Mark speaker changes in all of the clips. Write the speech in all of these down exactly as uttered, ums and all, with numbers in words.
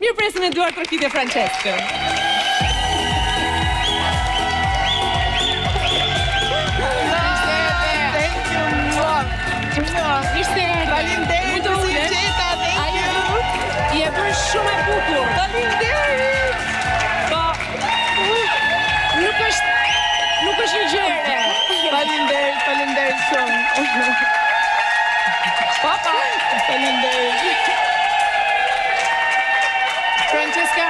Speaker 1: Mirë presim e duar trokitje Franceskën.
Speaker 2: Faleminderit për si gjeta, thank you.
Speaker 1: Je bërë shumë e bukur.
Speaker 2: Faleminderit.
Speaker 1: Po, nuk është, nuk është një gjëre.
Speaker 2: Faleminderit, faleminderit shumë.
Speaker 1: Po, po.
Speaker 2: Faleminderit.
Speaker 1: Francesca,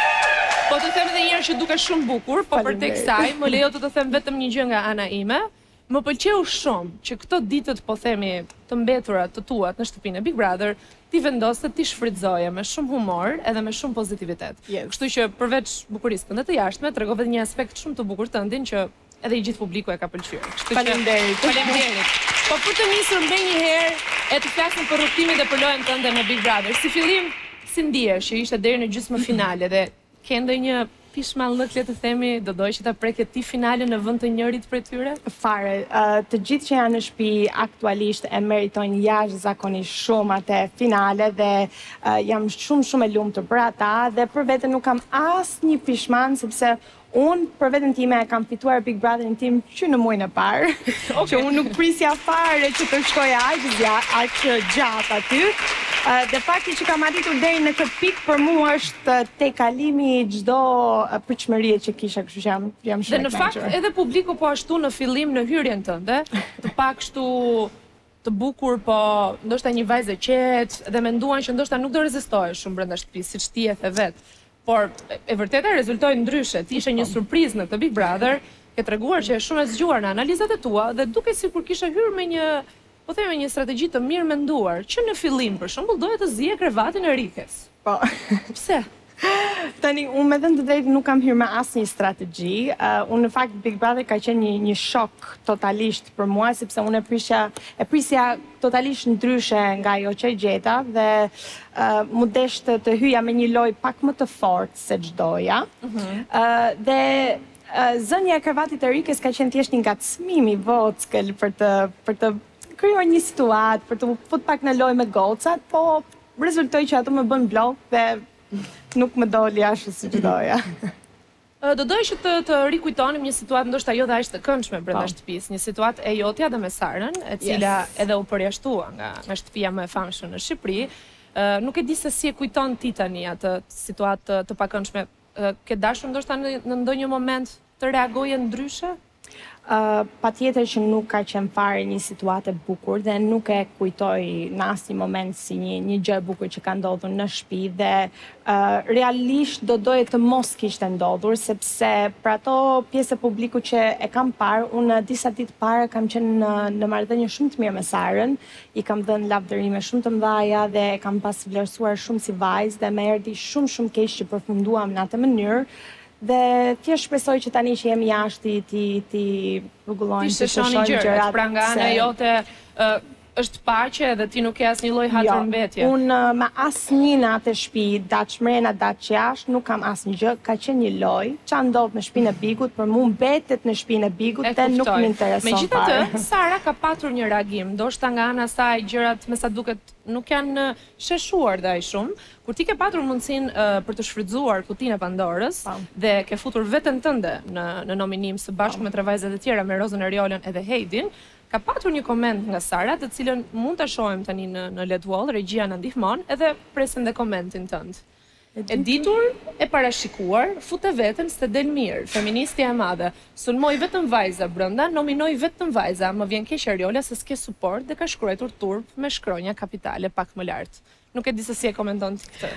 Speaker 1: po të them edhe njerë që duke shumë bukur, po për tek saj, më lejo të të them vetëm një gjë nga ana ime. Më pëlqeu shumë që këto ditët, po themi, të mbeturat të tuat në shtëpinë e Big Brother, ti vendosë ti shfrytëzoje me shumë humor edhe me shumë pozitivitet.
Speaker 2: Yes.
Speaker 1: Kështu që përveç bukurisë tënde të jashtme, tregove një aspekt shumë të bukur tëndin që edhe i gjithë publiku e ka pëlqyer.
Speaker 2: Faleminderit.
Speaker 1: Faleminderit. Po për të nisur më një herë e të flasim për rrugtimin dhe për lojën tënde në Big Brother. Si fillim, si ndihesh që ishte deri në gjysmë finale dhe ke ndonjë pishmallëk, le të themi, do doj që ta preket ti finale në vend të njërit prej tyre?
Speaker 2: Fare, uh, të gjithë që janë në shtëpi aktualisht e meritojnë jashtëzakonisht shumë atë finale dhe uh, jam shumë shumë e lumtur për ata dhe për veten nuk kam asnjë pishman sepse unë për veten time e kam fituar Big Brotherin tim që në muajin e parë, okay. Që unë nuk prisja fare që të shkoja aq aq gjatë aty. Uh, dhe fakti që kam arritur deri në këtë pikë për mua është te kalimi i çdo pritshmërie që kisha, kështu që jam jam shumë.
Speaker 1: Dhe në fakt edhe publiku po ashtu në fillim në hyrjen tënde, të pak kështu të bukur, po ndoshta një vajzë e qetë dhe menduan që ndoshta nuk do rezistohesh shumë brenda shtëpisë, siç ti e the vet. Por e vërteta rezultoi ndryshe. Ti ishe një surprizë në këtë Big Brother, ke treguar që je shumë e zgjuar në analizat e tua dhe duket sikur kishe hyrë me një, po themi, një strategji të mirë menduar, që në fillim për shembull doje të zije krevatin e Rikes.
Speaker 2: Po.
Speaker 1: Pse?
Speaker 2: Tani, unë me dhënë të drejtë nuk kam hyrë me asnjë strategji. Uh, unë në fakt Big Brother ka qenë një, një shok totalisht për mua, sepse unë e prisja, e prisja totalisht ndryshe nga ajo që e gjeta dhe uh, mu desh të, të hyja me një lojë pak më të fortë se çdoja. Uh-huh. uh, dhe uh, zënja e krevatit të Rikes ka qenë thjesht një ngacmim i vogël për të për të krijuar një situatë, për të fut pak në lojë me gocat, po rezultoi që ato më bën blok dhe nuk më doli ashtu siç doja.
Speaker 1: Do doj që të, të rikujtonim një situatë ndoshta jo dhe aq të këndshme brenda shtëpisë, një situatë e jotja dhe me Sarën, e cila yes. edhe u përjashtua nga, nga shtëpia më e famshme në Shqipëri. Uh, nuk e di se si e kujton ti tani atë situatë të, të pakëndshme. Uh, ke dashur ndoshta në, në ndonjë moment të reagoje ndryshe?
Speaker 2: Uh, pa tjetër që nuk ka qenë fare një situatë e bukur dhe nuk e kujtoj në asnjë moment si një, një gjë e bukur që ka ndodhur në shtëpi dhe uh, realisht do doje të mos kishte ndodhur sepse për ato pjesë e publiku që e kam parë, unë disa ditë para kam qenë në, në marrëdhënie shumë të mirë me Sarën, i kam dhënë lavdërime shumë të mëdha dhe e kam pas vlerësuar shumë si vajzë dhe më erdhi shumë shumë keq që përfunduam në atë mënyrë. Dhe thjesht shpresoj që tani që jemi jashtë ti ti rregullojmë
Speaker 1: të shohim gjërat, pra nga ana jote uh, është paqe dhe ti nuk ke asnjë lloj hatërmbetje.
Speaker 2: Jo, unë me asnjë në atë shtëpi, daç mrena, daç jashtë, nuk kam asnjë gjë, ka qenë një lojë. Ç'a ndodh në shtëpinë e Bigut, për mua mbetet në shtëpinë e Bigut dhe nuk më intereson.
Speaker 1: Megjithatë, Sara ka patur një reagim, ndoshta nga ana saj gjërat me sa duket nuk janë sheshuar dhe aq shumë. Kur ti ke patur mundësinë uh, për të shfrytzuar kutinë e Pandorës pa. Dhe ke futur veten tënde në në nominim së bashku me tre vajzat e tjera, me Rozën Eriolën edhe Heidin, ka patur një koment nga Sara, të cilën mund ta shohim tani në në Let Wall, regjia na ndihmon, edhe presim dhe komentin tënd. E ditur, e parashikuar, fute veten s'te del mirë, feministja e madhe. Sulmoi vetëm vajza brenda, nominoi vetëm vajza, më vjen keq Eriola se s'ke suport dhe ka shkruar turp me shkronja kapitale pak më lart. Nuk e di se si e komenton ti këtë.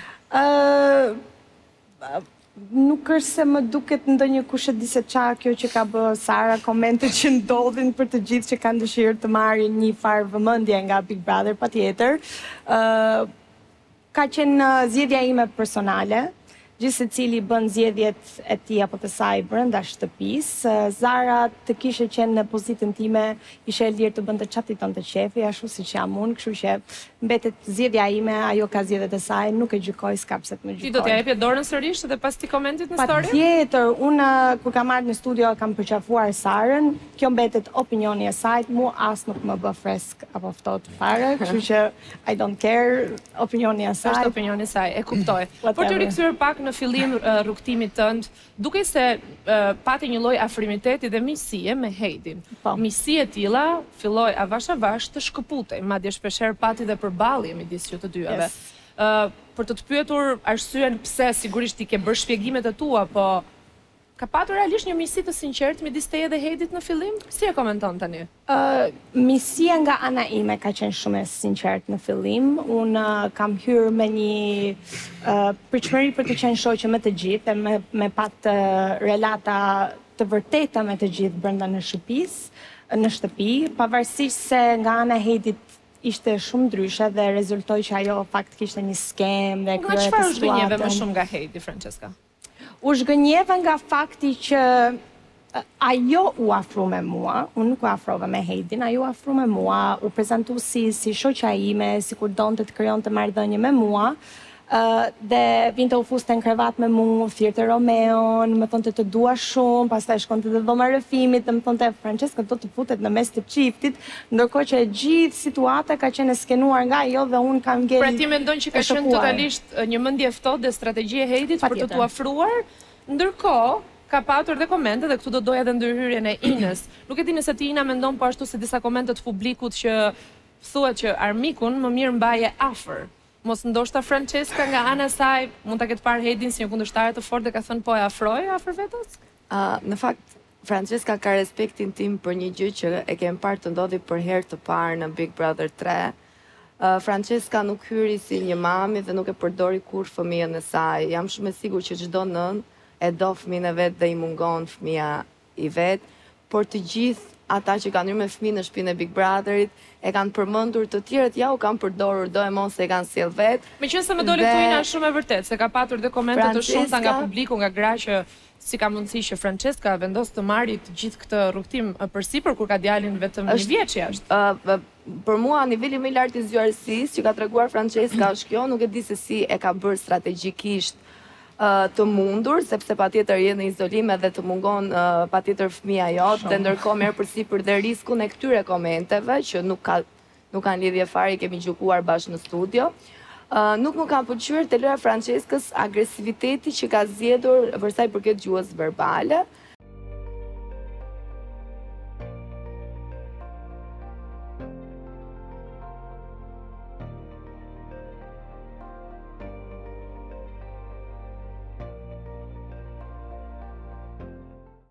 Speaker 2: Ë uh, Nuk është se më duket ndonjë kush e di se qa kjo që ka bë Sara, komente që ndodhin për të gjithë që kanë dëshirë të marrin një farë vëmendje nga Big Brother, patjetër. Uh, ka qenë zgjedhja ime personale gjithë se cili bën zgjedhjet e tij apo të saj brenda shtëpisë. Zara të kishe qenë në pozitën time, ishe e lirë të bënte çfarë i tonte qefi, ashtu siç jam unë, kështu që mbetet zgjedhja ime, ajo ka zgjedhjet e saj, nuk e gjykoj, s'ka pse të më gjykoj.
Speaker 1: Ti do t'ja jepje dorën sërish edhe pas ti komentit në story?
Speaker 2: Patjetër, unë kur kam marrë në studio kam përqafuar Sarën, kjo mbetet opinioni e saj, mua as nuk më bë fresk apo ftohtë fare, kështu që I don't care, opinioni e saj.
Speaker 1: Është opinioni i saj, e kuptoj. Por të rikthyer pak në fillim uh, rrugtimit tënd, duke se uh, pati një lloj afrimiteti dhe miqësie me Heidin.
Speaker 2: Po.
Speaker 1: Miqësi e tilla filloi avash avash të shkëputej, madje shpeshherë pati dhe përballje midis ju të dyave.
Speaker 2: Yes.
Speaker 1: Uh, për të të pyetur arsyen pse, sigurisht ti ke bërë shpjegimet e tua, po ka patur realisht një miqësi të sinqertë midis teje dhe Heidit në fillim? Si e komenton tani?
Speaker 2: Uh, miqësia nga ana ime ka qenë shumë e sinqertë në fillim. Unë uh, kam hyrë me një uh, pritshmëri për të qenë shoqe me të gjithë, e me, me pat uh, relata të vërteta me të gjithë brenda në shtëpisë, në shtëpi, pavarësisht se nga ana e Heidit ishte shumë ndryshe dhe rezultoi që ajo fakt kishte një skem dhe
Speaker 1: Nga çfarë u zgënjeve më shumë nga Heidi, Francesca?
Speaker 2: U zgënjeve nga fakti që ajo u afru me mua, unë nuk u afrova me Heidin, ajo u afru me mua, u prezentu si, si shoqja ime, si kur donte të krijon të marrëdhënie me mua, uh, dhe vinte u fuste në krevat me mua, thirrte Romeon, më thonte të dua shumë, pastaj shkonte te dhoma rrëfimit, dhe më thonte Francesca do të futet në mes të çiftit, ndërkohë që gjithë situata ka qenë e skenuar nga ajo dhe unë kam ngel.
Speaker 1: Pra ti mendon që ka qenë totalisht një mendje ftohtë dhe strategji e Heidit për të tu afruar, ndërkohë ka patur dhe komente dhe këtu do doja edhe ndërhyrjen e Inës. Nuk e di nëse ti Ina mendon po ashtu si disa komente të publikut që thuhet që armikun më mirë mbaje afër. Mos ndoshta Francesca nga ana e saj mund ta ketë parë Heidin si një kundërshtare të fortë dhe ka thënë po e afroj afër vetes?
Speaker 3: Uh, në fakt, Francesca ka respektin tim për një gjë që e kem parë të ndodhi për herë të parë në Big Brother tre. Uh, Francesca nuk hyri si një mami dhe nuk e përdori kur fëmijën e saj. Jam shumë e sigurt që çdo nën e do fëmijën e vet dhe i mungon fëmia i vet, por të gjithë ata që kanë hyrë me fëmijë në shtëpinë e Big Brotherit e kanë përmendur, të tjerët ja u kanë përdorur, do e mos se e kanë sjell vet.
Speaker 1: Meqense më doli këtu Ina shumë e vërtet, se ka patur dhe komente të shumta nga publiku, nga gra që si ka mundësi që Francesca vendos të marrë të gjithë këtë rrugtim përsipër kur ka djalin vetëm një vjeç jashtë.
Speaker 3: Uh, për mua niveli më i lartë i zgjuarsisë që ka treguar Francesca është kjo, nuk e di se si e ka bërë strategjikisht Uh, të mundur, sepse patjetër je në izolim edhe të mungon uh, patjetër fëmia jote, dhe ndërkohë merr përsipër dhe riskun e këtyre komenteve që nuk ka nuk kanë lidhje fare, i kemi gjykuar bashkë në studio. Uh, nuk më ka pëlqyer te loja Franceskës agresiviteti që ka zgjedhur për sa i përket gjuhës verbale.